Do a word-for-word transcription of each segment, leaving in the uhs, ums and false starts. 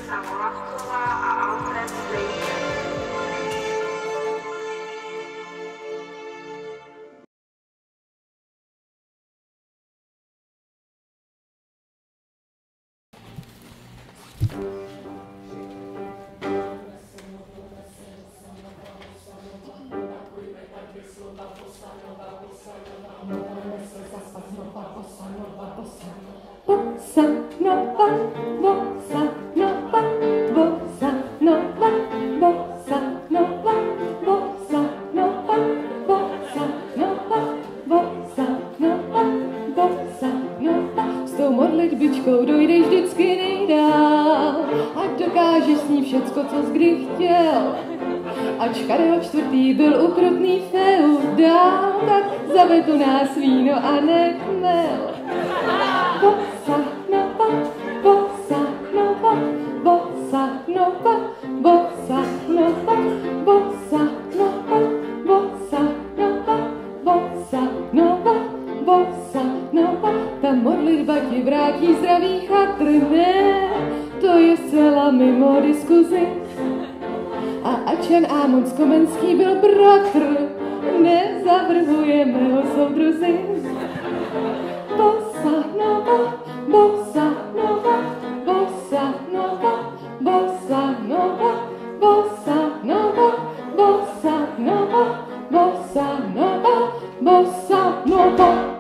Teresa Moravcová a Alfred Streicher. Bossa nova, bossa nova, bossa nova, bossa nova, bossa nova, bossa nova, bossa nova, bossa nova. S tou modlitbičkou dojdeš vždycky nejdál, ať dokážeš s ní všecko, co jsi kdy chtěl. Ač Karel čtvrtý byl ukrutný feudál, tak zavedu nás víno a ne chmel. Bossa nova, bossa nova, bossa nova, bossa nova, bossa nova, bossa nova, bossa nova, bossa nova. Ta modlitba ti vrátí zdravý chatr, ne, to je zcela mimo diskuzi. A ač Jan Amos Komenský byl bratr, nezavrhujeme ho soudruzi. Bossa nova, bossa nova, bossa nova, bossa nova, bossa nova, bossa nova, bossa nova, bossa nova.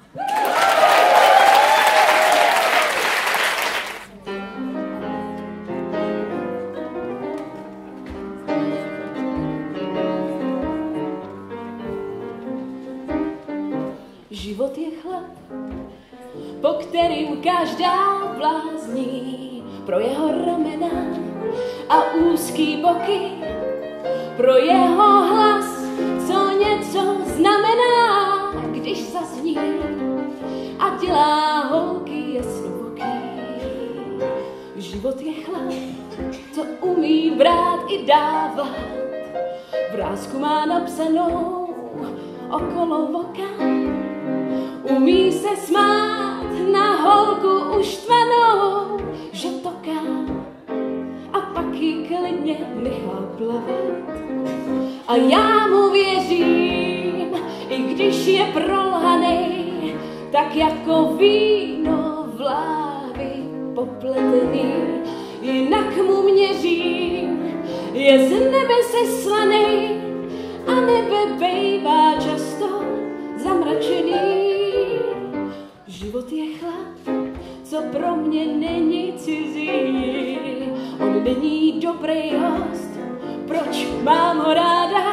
Život je chlap, po kterým každá blázní, pro jeho ramena a úzký boky, pro jeho hlas, co něco znamená, když zazní a dělá holky jasnoboký. Život je chlap, co umí brát i dávat, vrásku má napsanou okolo voka. Umí se smát na holku uštvanou, že toká, a pak ji klidně nechá plavat. A já mu věřím, i když je prolhanej, tak jako víno v láhvi popletený. Jinak mu měřím, je z nebe seslanej, a nebe bejvá často zamračený. Život je chlap, co pro mě není cizí. On není dobrý host, proč mám ho ráda?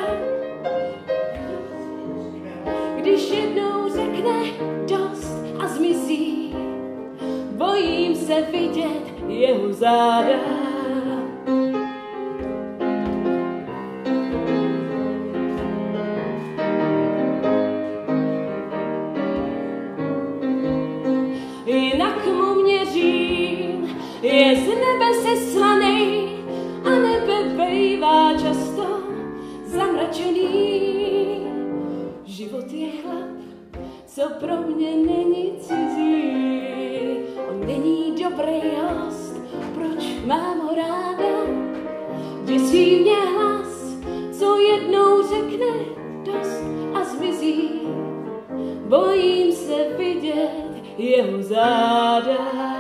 Když jednou řekne dost a zmizí, bojím se vidět jeho záda. Jinak mu měřím, je z nebe seslanej, a nebe bejvá často zamračený. Život je chlap, co pro mě není cizí. On není dobrý host, proč mám ho ráda? Děsí mě hlas, co jednou řekne dost a zmizí. Bojím se vidět jeho záda.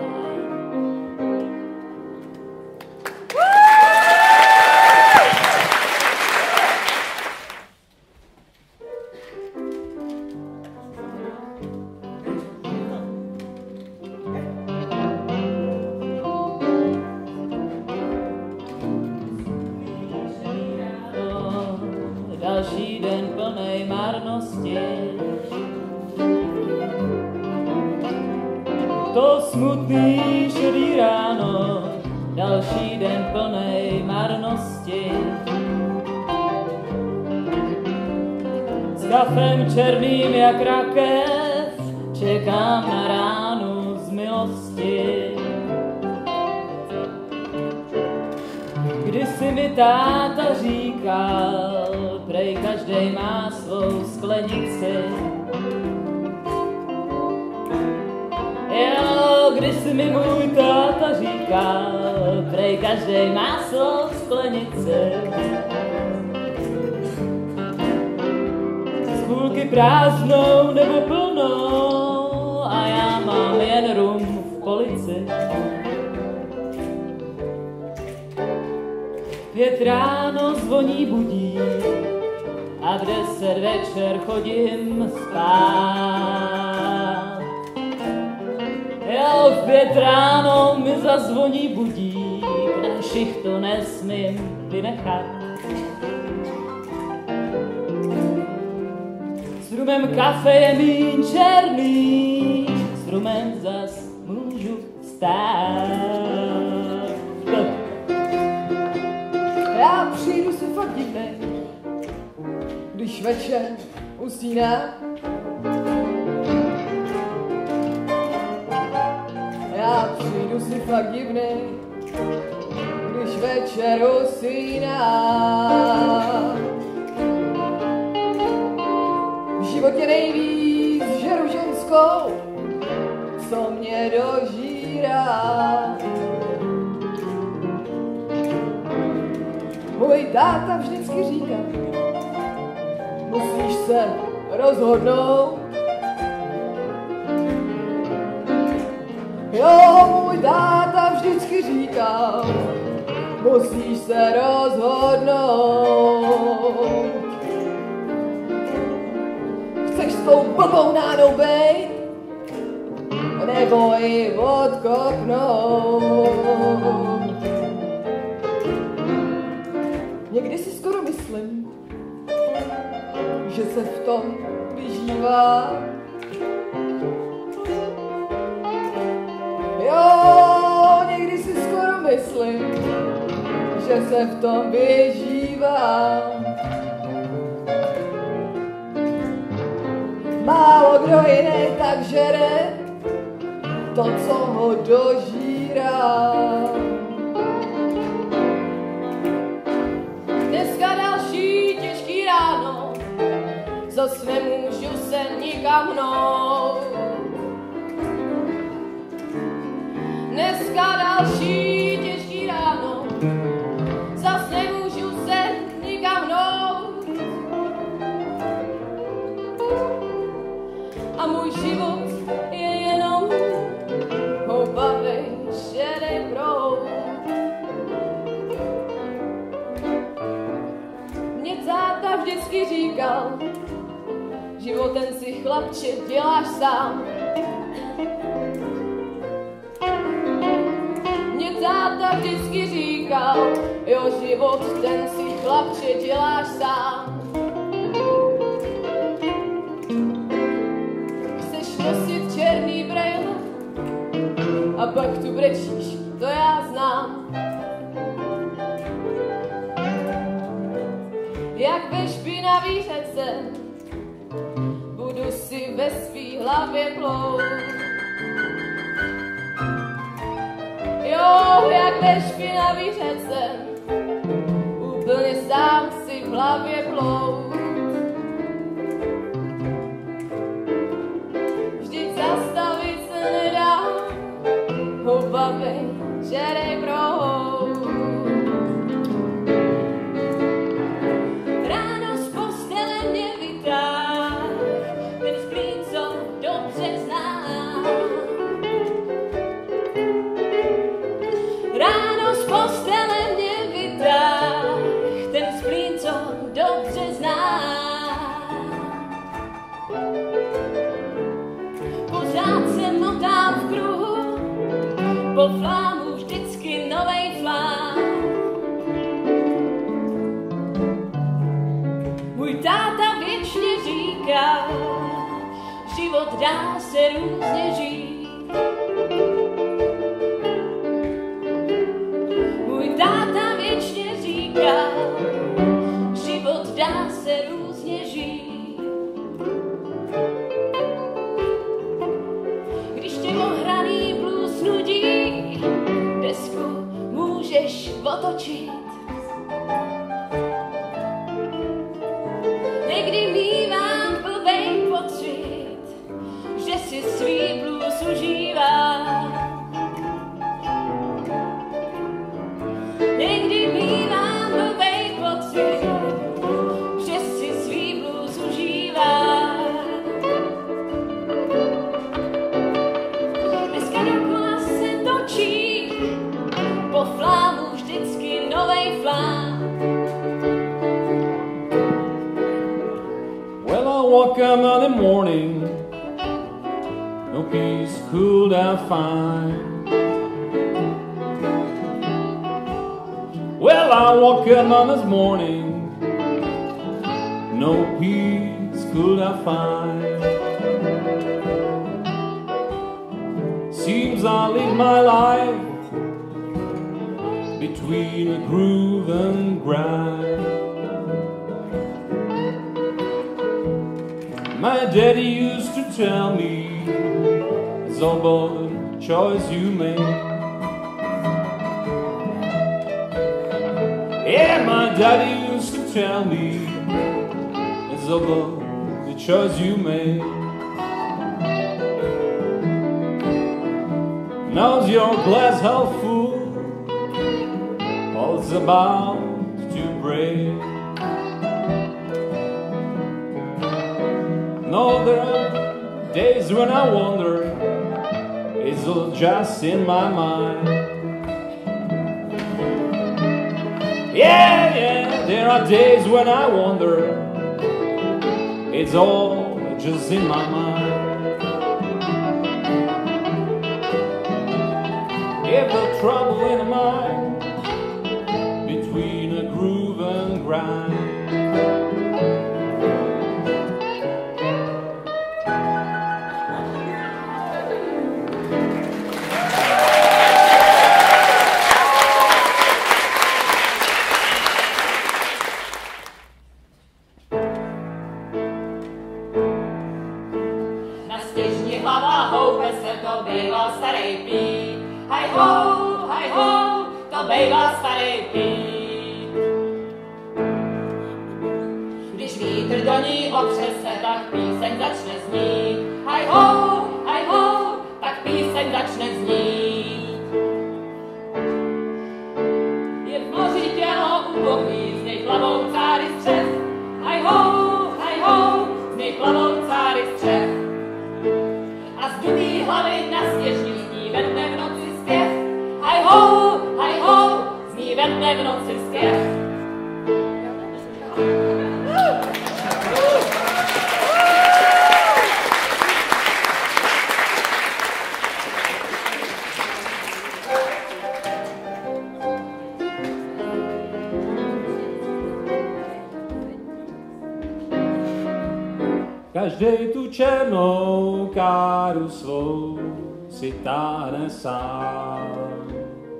Další den plnej marnosti, to smutný šedý ráno, další den plnej marnosti. S kafem černým jak rakev, čekám na ránu z milosti. Kdysi mi táta říkal, prej každej má svou sklenici. Jo, kdysi mi můj táta říkal, prej každej máslo v sklenici. Z půlky prázdnou nebo plnou a já mám jen rum v polici. V pět ráno zvoní budík a v deset večer chodím spát. Jo, v pět ráno mi zazvoní budík, na šichtu nesmím vynechat. S rumem kafe je míň černý, s rumem zas můžu stát. Já přijdu si fakt divnej, když večer usínám. Já přijdu si fakt divnej, když večer usínám. V životě nejvíc žeru ženskou, co mě dožírá. Můj táta vždycky říká, musíš se rozhodnout. Jo, můj táta vždycky říká, musíš se rozhodnout. Chceš s tou blbou nánou bejt, nebo ji odkopnout. Někdy si skoro myslím, že se v tom vyžívá. Jo, někdy si skoro myslím, že se v tom vyžívá. Málo kdo jiný tak žere to, co ho dožírá. Dneska další těžký ráno, zas nemůžu se nikam hnout. Dneska další těžký ráno, zas nemůžu se nikam hnout. A můj život je jenom obavej šedej proud. Mě táta vždycky říkal, životem si chlapče děláš sám. Mě táta vždycky říkal, jo, život ten si chlapče děláš sám. Chceš nosit černý brejle a pak tu brečíš, to já znám. Jak ve špinavý řece budu si ve svý hlavě plout. Jo, jak ve špinavý řece úplně sám si v hlavě plout. Vždyť zastavit se nedá, obavej šedej proud. Ráno z postele mě vytáh ten splín, co dobře znám. Ráno z postele mě vytáh ten splín, co dobře znám. Pořád se motám v kruhu, po flámu vždycky novej flám. Můj táta věčně říká, život dá se různě žít. Můj táta věčně říká, život dá se různě žít. Když tě ohraný blues nudí, desku můžeš otočit. Někdy mívám blbej pocit, že si svý blues woke up in the morning, no peace could I find. Well, I woke up on this morning, no peace could I find. Seems I live my life between a groove and grind. My daddy used to tell me, it's all about the choice you make. Yeah, my daddy used to tell me, it's all about the choice you make. Now's your glass half full, all it's about to break. No, there are days when I wonder, it's all just in my mind. Yeah, yeah, there are days when I wonder, it's all just in my mind. If the trouble in the mind, between a groove and grind. Hej ho, hej ho, to bejvá starý pít. Když vítr do ní opře se, tak píseň začne znít. Hej ho, hej ho, tak píseň začne znít. Je v moři tělo ubohý, z něj plavou cáry střech. Hej ho, hej ho, z něj plavou cáry střech. A z dubí hlavy na stěžní zní ve dne v noci zpěv. Hej ho, hej ho, zní ve dne v noci zpěv. Každej tu černou káru svou si táhne sám.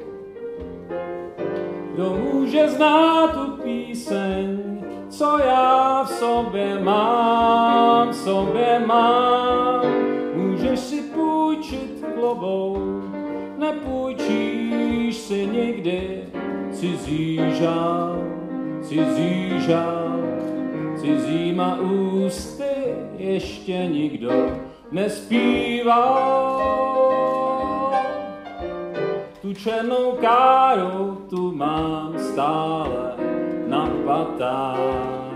Kdo může znát tu píseň, co já v sobě mám, v sobě mám. Můžeš si půjčit klobouk, nepůjčíš si nikdy cizí žál, cizí žál, cizíma ústy ještě nikdo nespíval. Tu černou káru tu mám stále na patách.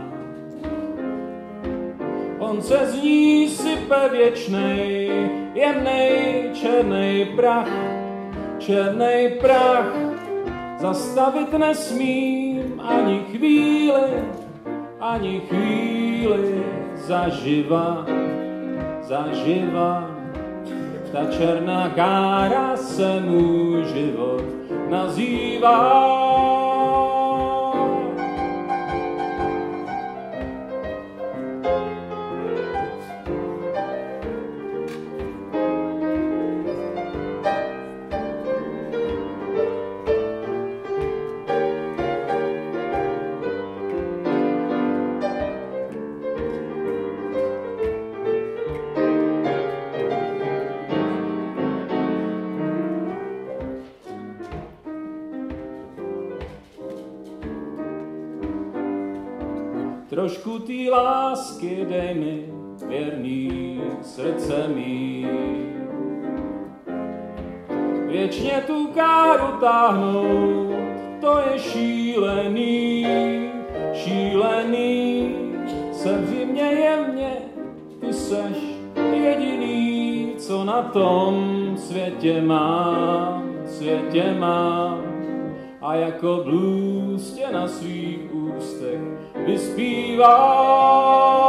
On se z ní sype věčnej, jemnej černej prach, černej prach. Zastavit nesmím ani chvíli, ani chvíli zaživa, zaživa. Ta černá kára se můj život nazývá. Trošku tý lásky dej mi, věrný srdce mý. Věčně tu káru táhnout, to je šílený, šílený. Sevři mě jemně, ty seš jediný, co na tom světě mám, světě mám. A jako blues tě na svých ústech vyspívám.